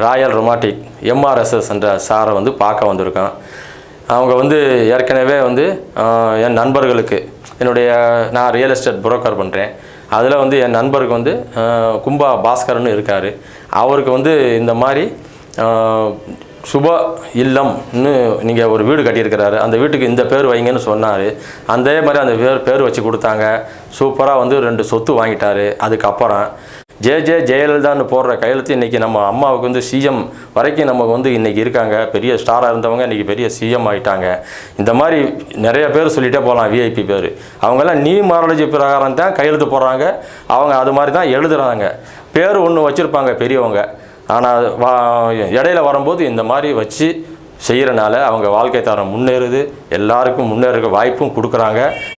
Royal ரொமாட்டிக் எம்ஆர்எஸ்எஸ் என்ற சாரை வந்து பார்க்க வந்திருக்கோம். அவங்க வந்து ஏற்கனவே வந்து என் நண்பர்களுக்கு நான் ரியல் எஸ்டேட் புரோக்கர் பண்ணுறேன். அதில் வந்து என் நண்பருக்கு வந்து கும்பா பாஸ்கர்னு இருக்கார். அவருக்கு வந்து இந்த மாதிரி சுப இல்லம்னு நீங்கள் ஒரு வீடு கட்டியிருக்கிறாரு, அந்த வீட்டுக்கு இந்த பேர் வைங்கன்னு சொன்னார். அதே மாதிரி அந்த பேர் வச்சு கொடுத்தாங்க. சூப்பராக வந்து 2 சொத்து வாங்கிட்டார். அதுக்கப்புறம் ஜெயலலிதான்னு போடுற கையெழுத்து இன்றைக்கி நம்ம அம்மாவுக்கு வந்து சிஎம் வரைக்கும் நமக்கு வந்து இன்றைக்கி இருக்காங்க. பெரிய ஸ்டாராக இருந்தவங்க இன்றைக்கி பெரிய சிஎம் ஆகிட்டாங்க. இந்த மாதிரி நிறைய பேர் சொல்லிகிட்டே போகலாம். விஐபி பேர் அவங்கெல்லாம் நியூமராலஜி பிரகாரம் தான் கையெழுத்து போடுறாங்க. அவங்க அது மாதிரி தான் எழுதுகிறாங்க. பேர் ஒன்று வச்சுருப்பாங்க பெரியவங்க. ஆனால் இடையில வரும்போது இந்த மாதிரி வச்சு செய்கிறனால அவங்க வாழ்க்கை தரம் முன்னேறுது. எல்லாருக்கும் முன்னேற வாய்ப்பும் கொடுக்குறாங்க.